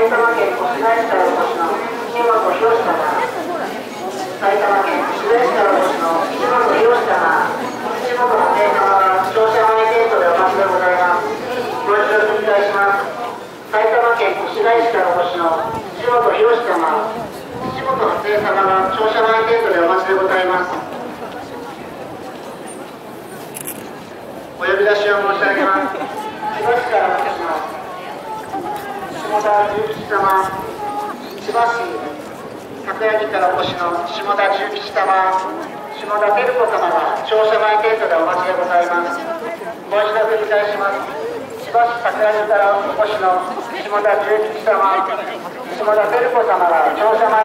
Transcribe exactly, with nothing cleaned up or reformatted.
埼玉県越谷市からお越しの岸本博様、埼玉県越谷市からお越しの岸本博様、岸本布袋様が乗車前ゲートでお待ちでございます。ご一緒繰り返します。埼玉県越谷市からお越しの岸本博様、岸本布袋様が乗車前ゲートでお待ちでございます。お呼び出しを申し上げます。千葉市からお越しの下田重吉様、千葉市桜木からお越しの下田重吉様、下田照子様が乗車前ゲートでお待ちでございます。もう一度繰り返します。千葉市桜木からお越しの下田重吉様、下田照子様が乗車前